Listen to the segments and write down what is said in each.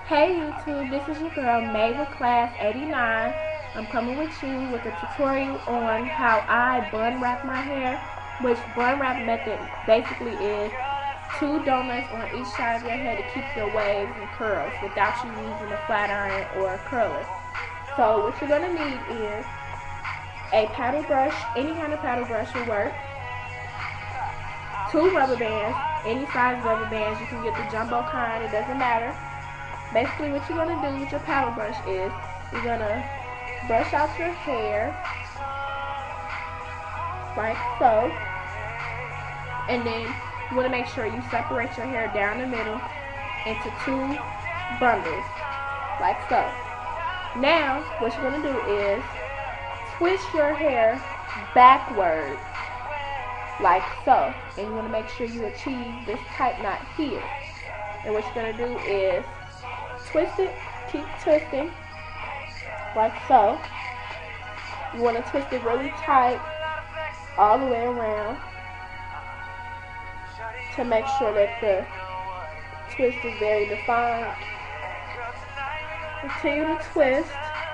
Hey YouTube, this is your girl May with Class 89. I'm coming with you with a tutorial on how I bun wrap my hair, which bun wrap method basically is 2 donuts on each side of your head to keep your waves and curls without you using a flat iron or a curler. So what you're going to need is a paddle brush, any kind of paddle brush will work, 2 rubber bands, any size rubber bands, you can get the jumbo kind, it doesn't matter. Basically what you're going to do with your paddle brush is you're going to brush out your hair like so, and then you want to make sure you separate your hair down the middle into 2 bundles like so. Now what you're going to do is twist your hair backward like so, and you want to make sure you achieve this tight knot here. And what you're going to do is twist it, keep twisting like so. You want to twist it really tight all the way around to make sure that the twist is very defined. Continue to twist,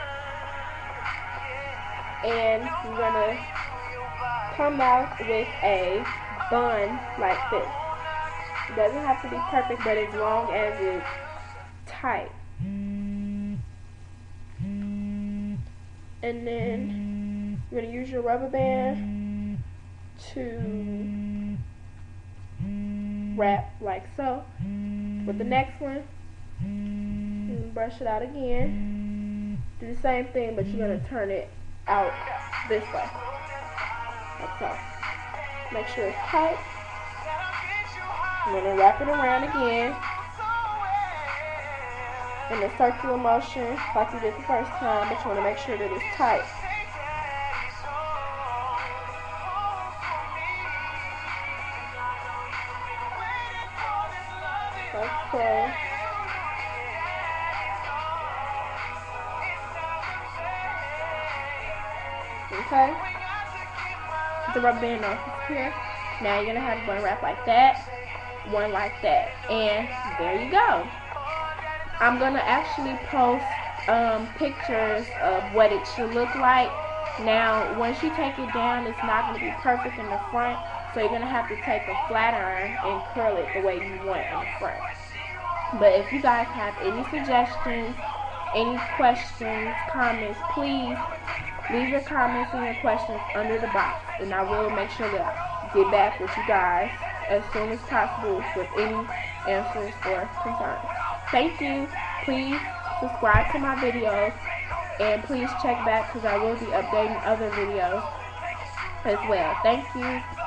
and you're going to come out with a bun like this. It doesn't have to be perfect, but as long as it's tight. And then you're going to use your rubber band to wrap like so. With the next one, you brush it out again. Do the same thing, but you're going to turn it out this way. Like so. Make sure it's tight. I'm going to wrap it around again in a circular motion like you did the first time, but you want to make sure that it's tight. Like so. Okay? Put the rubber band off here. Now you're going to have one wrap like that, one like that, and there you go. I'm going to actually post pictures of what it should look like. Now, once you take it down, it's not going to be perfect in the front, so you're going to have to take a flat iron and curl it the way you want in the front. But if you guys have any suggestions, any questions, comments, please leave your comments and your questions under the box, and I will make sure that I get back with you guys as soon as possible with any answers or concerns. Thank you. Please subscribe to my videos, and please check back because I will be updating other videos as well. Thank you.